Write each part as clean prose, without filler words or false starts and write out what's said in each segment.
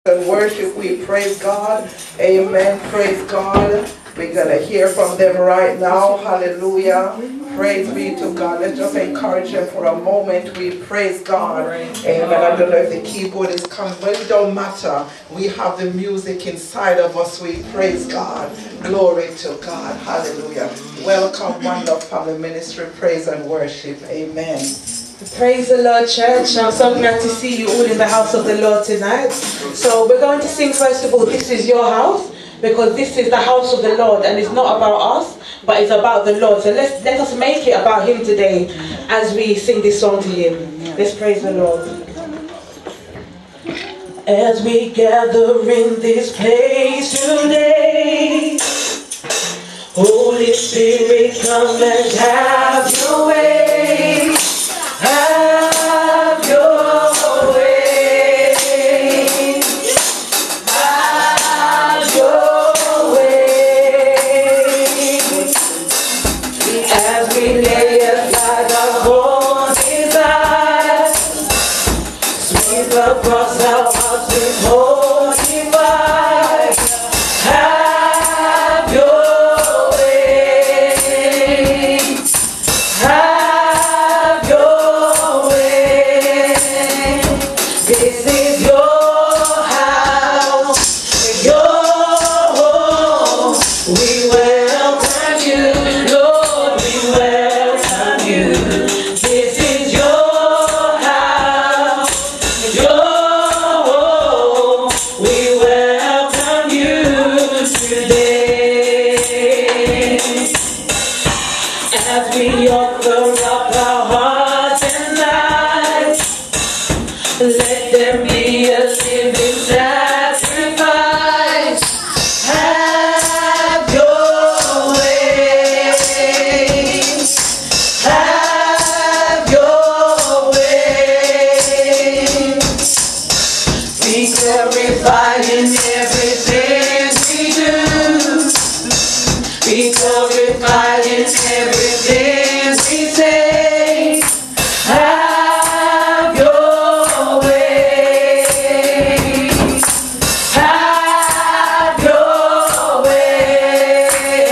And worship, we praise God. Amen. Praise God. We're going to hear from them right now. Hallelujah. Praise be to God. Let's just encourage them for a moment. We praise God. Amen. I don't know if the keyboard is coming, but it don't matter. We have the music inside of us. We praise God. Glory to God. Hallelujah. Welcome, One Love Family Ministry. Praise and worship. Amen. Praise the Lord, church. I'm so glad to see you all in the house of the Lord tonight. So we're going to sing first of all, This Is Your House, because this is the house of the Lord and it's not about us, but it's about the Lord. So let us make it about Him today as we sing this song to Him. Let's praise the Lord. As we gather in this place today, Holy Spirit, come and have your way. Have your way. Have your way. As we lay aside our own desires, sweep across our hearts with holy fire. Have your way. Have your way. This is your house, your home. We welcome you, Lord, we welcome you. This is your house, your home. We welcome you today. As we offer up our hearts and lives, let them be a living sacrifice. Have your way. Have your way. Be glorified in everything we do. Be glorified in everything we say. Have your way. Have your way.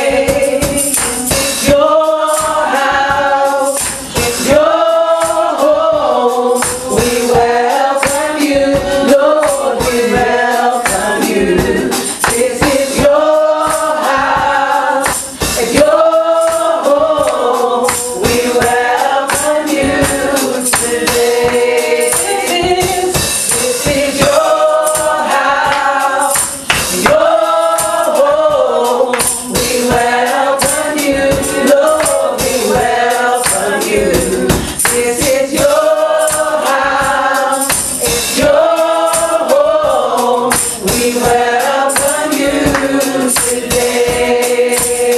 It's your house, it's your home. We welcome you, Lord, we welcome you. This is your house, your home. We welcome you today. This is your house, your home. We welcome you, Lord, we welcome you. This is your house, it's your home. We welcome you today.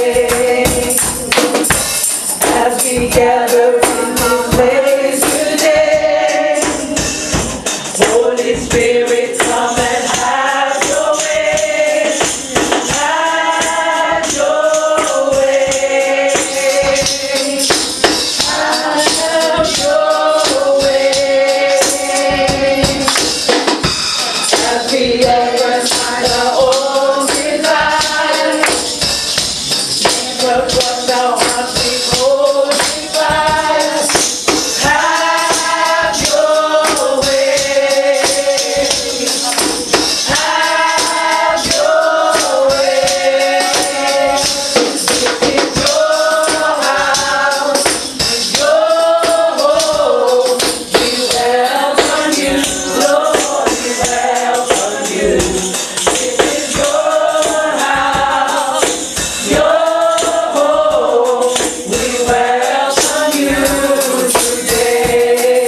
As we gather in this place today, Holy Spirit, come and have your way. Have your way. Have your way. As we ever find our own desire, across our hearts we holy fire. Have your way. Have your way. This is your house, your home. We welcome you, Lord, we welcome you. This is your house, your home. We welcome you today.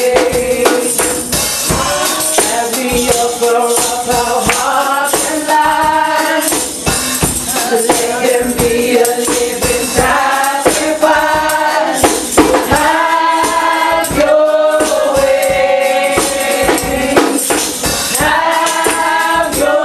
As we offer up our hearts and lives, let them be a living sacrifice. Have your way. Have your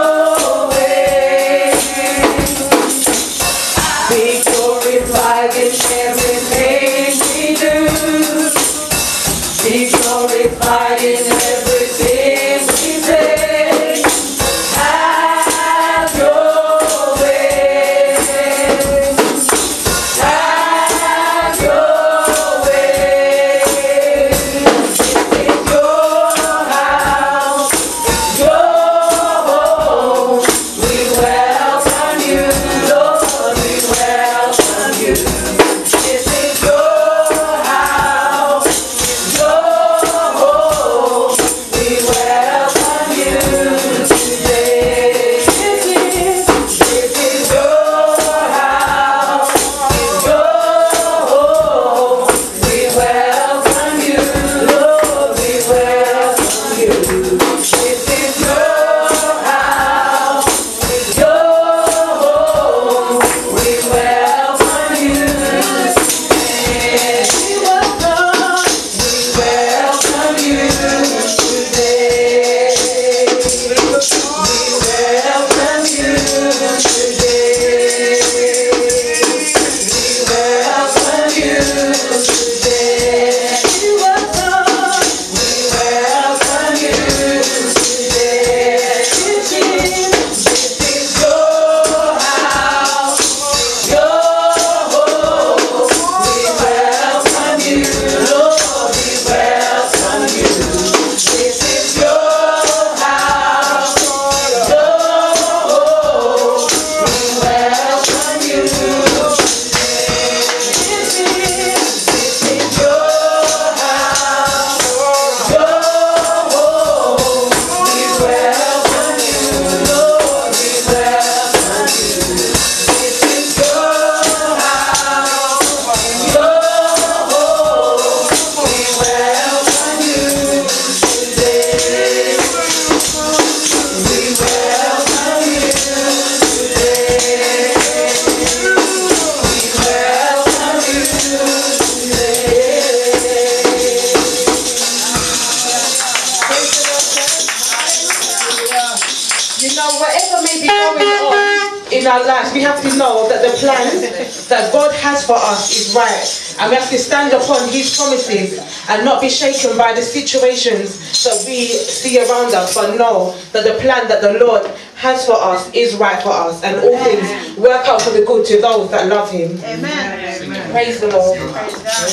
You know, whatever may be going on in our lives, we have to know that the plan that God has for us is right. And we have to stand upon His promises and not be shaken by the situations that we see around us, but know that the plan that the Lord has for us is right for us. And all things work out for the good to those that love Him. Amen. Amen. Praise the Lord. Praise God.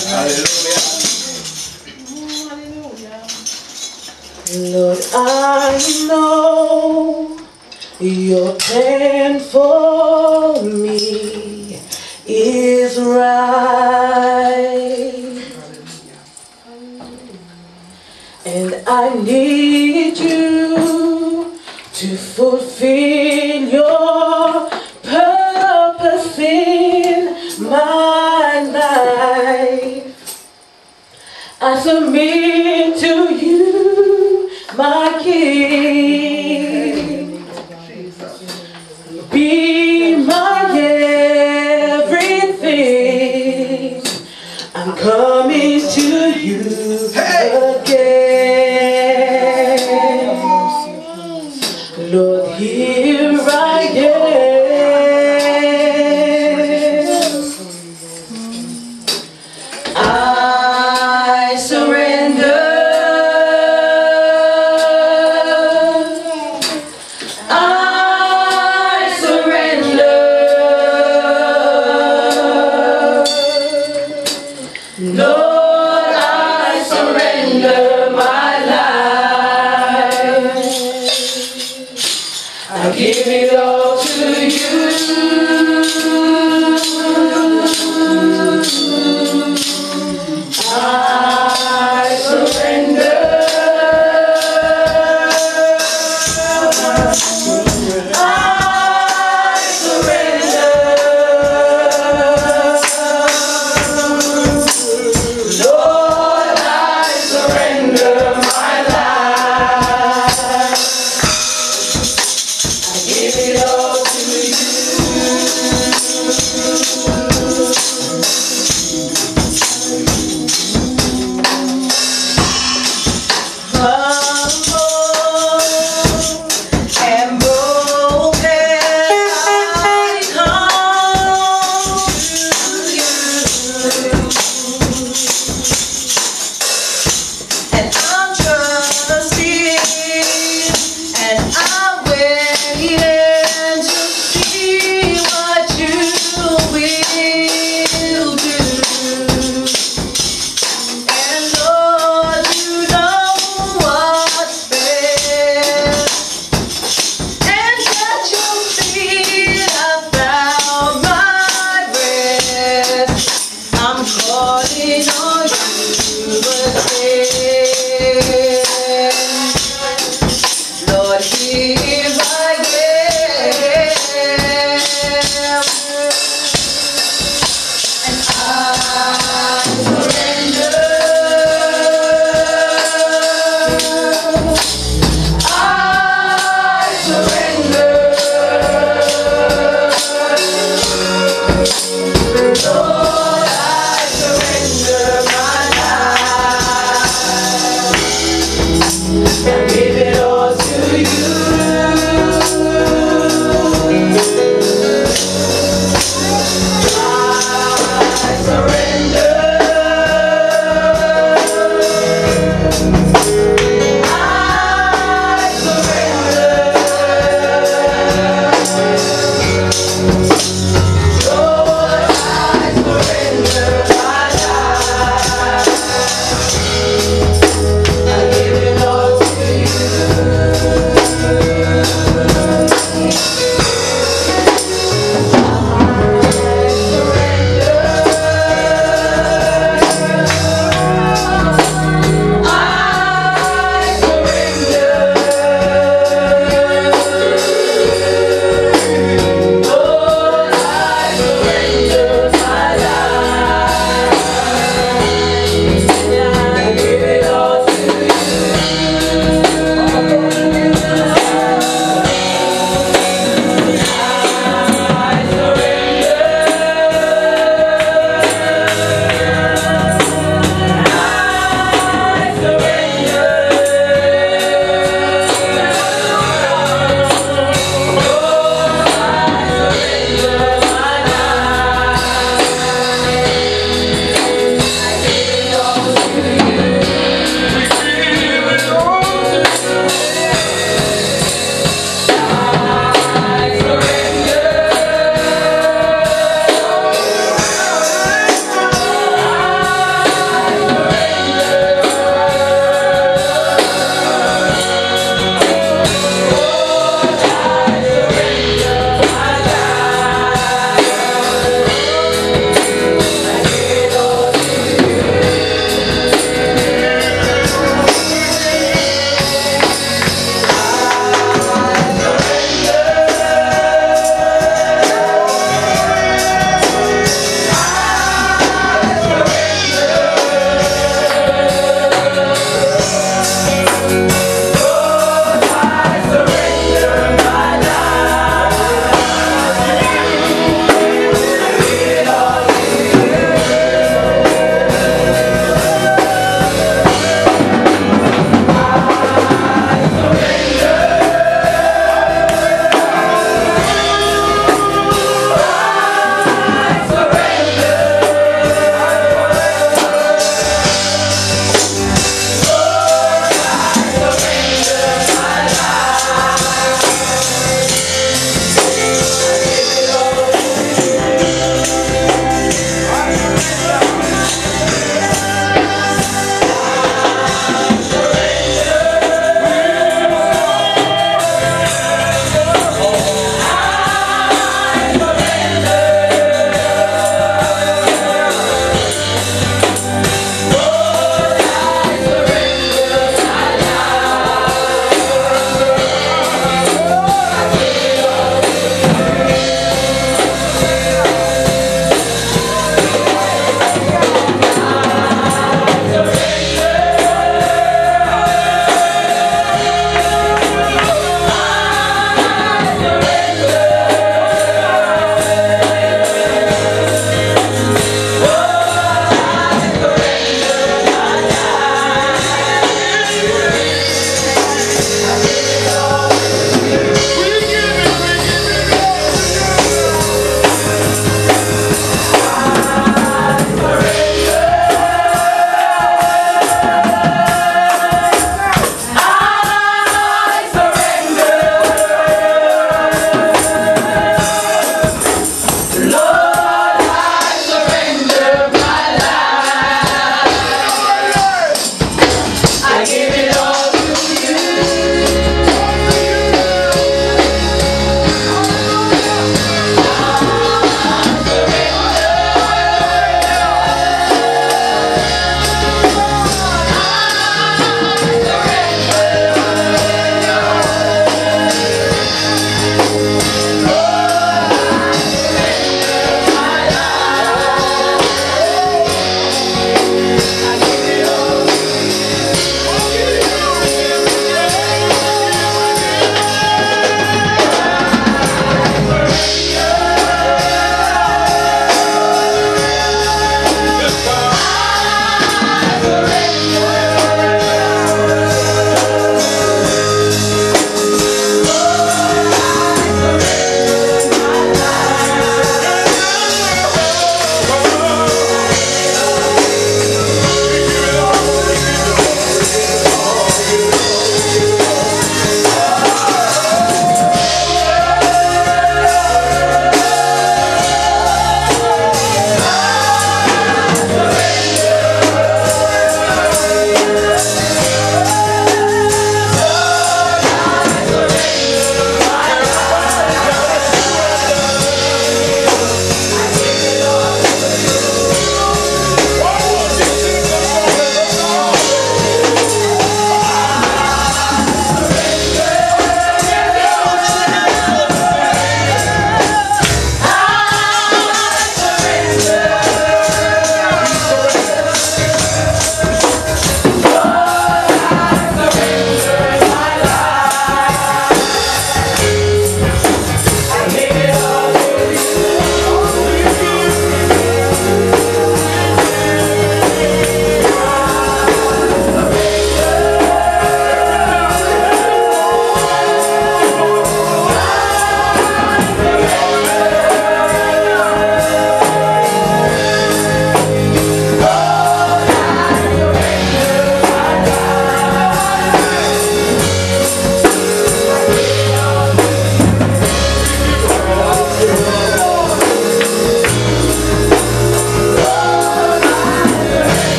Lord, I know your plan for me is right, and I need you to fulfill your purpose in my life. I submit to you, my King. Be my everything. I'm coming to you again. Lord, here I am. I surrender. Lord, I surrender my life. I give it all to you. I surrender. I surrender.